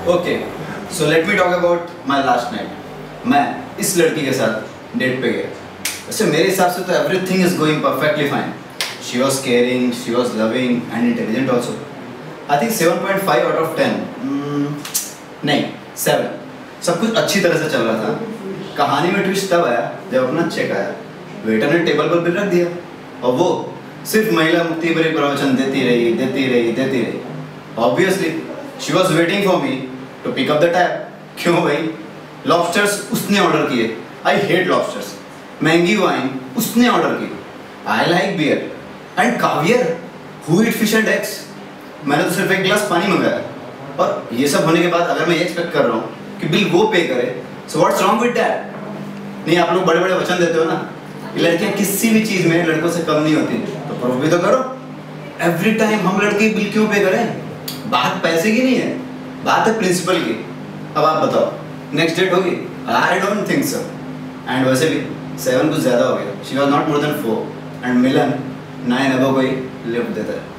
Okay, so let me talk about my last night. मैं इस लड़की के साथ डेट पे गया। वैसे मेरे हिसाब से तो everything is going perfectly fine. She was caring, she was loving and intelligent also. I think 7.5 out of 10, नहीं 7। सब कुछ अच्छी तरह से चल रहा था। कहानी में ट्विस्ट तब आया जब अपना चेक आया। वेटर ने टेबल पर बिल रख दिया और वो सिर्फ महिला मुक्ति पर प्रवचन देती रही। Obviously she was waiting for me to pick up the tab. क्यों भाई? लॉबस्टर्स उसने ऑर्डर किए। I hate lobsters. महंगी वाइन उसने ऑर्डर की। I like beer and caviar. Who eat fish and eggs? मैंने तो सिर्फ एक गिलास पानी मंगाया। और ये सब होने के बाद अगर मैं ये एक्सपेक्ट कर रहा हूँ कि बिल वो पे करे, so what's wrong with that? नहीं, आप लोग बड़े बड़े वचन देते हो ना कि लड़कियां किसी भी चीज में लड़कों से कम नहीं होती, तो प्रूफ भी तो करो। एवरी टाइम हम लड़के बिल क्यों पे करें? बात पैसे की नहीं है, बात है प्रिंसिपल की। अब आप बताओ, नेक्स्ट डेट होगी? I don't think so. And वैसे भी 7 कुछ ज्यादा हो गया। She was not more than 4 and Milan 9 above कोई लिफ्ट देता है।